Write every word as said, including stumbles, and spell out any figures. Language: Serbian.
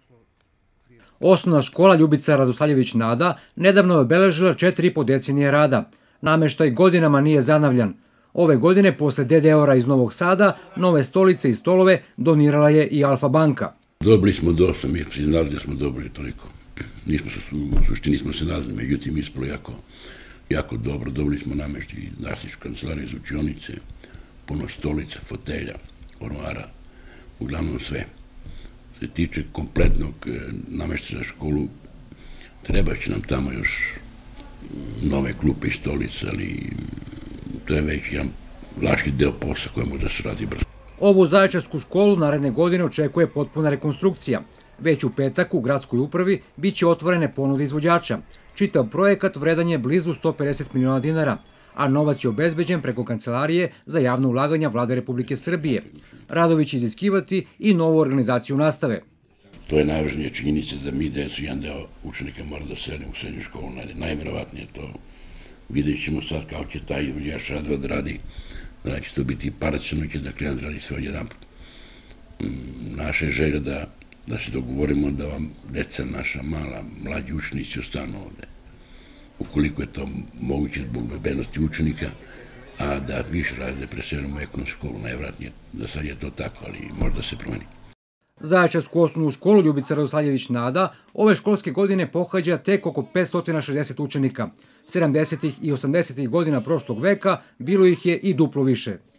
Osnovna škola Ljubica Radosavljević Nada nedavno je obeležila četiri i po decenije rada. Nameštaj godinama nije zanavljan. Ove godine, posle de de ora iz Novog Sada, nove stolice i stolove donirala je i Alfa banka. Dobili smo dosta, mi smo znali da smo dobili toliko. Nismo, u suštini smo se nazvali, međutim ispalo jako, jako dobro. Dobili smo nameštaj nastavničku kancelariju iz učionice, puno stolica, fotelja, ormara, uglavnom sve. Se tiče kompletnog nameštaja za školu, treba će nam tamo još nove klupe i stolice, ali to je već jedan vlaški deo posla koja može da se radi brzo. Ovu Zaječarsku školu naredne godine očekuje potpuna rekonstrukcija. Već u petak u gradskoj upravi biće otvorene ponude izvođača. Čitav projekat vredan je blizu sto pedeset miliona dinara, a novac je obezbeđen preko Kancelarije za javno ulaganja Vlade Republike Srbije. Radovi će iziskivati i novu organizaciju nastave. To je najvažnija činjenica da mi decu, jedan deo učenika mora da selimo u srednju školu. Najverovatnije to. Vidjet ćemo sad kako će taj izvođač radova da radi. Da će to biti parcijalno, će da krenu da radi sve odjedan put. Naša je želja da, da se dogovorimo da vam deca, naša mala, mlađi učenici ostanu ovde. Ukoliko je to moguće zbog bezbednosti učenika, a da više razrede preselimo u ekonomsku školu, najvratnije da sad je to tako, ali možda se promeni. Zaječarsku osnovnu školu Ljubica Radosavljević Nada ove školske godine pohađa tek oko petsto šezdeset učenika. sedamdesetih i osamdesetih godina prošlog veka bilo ih je i duplo više.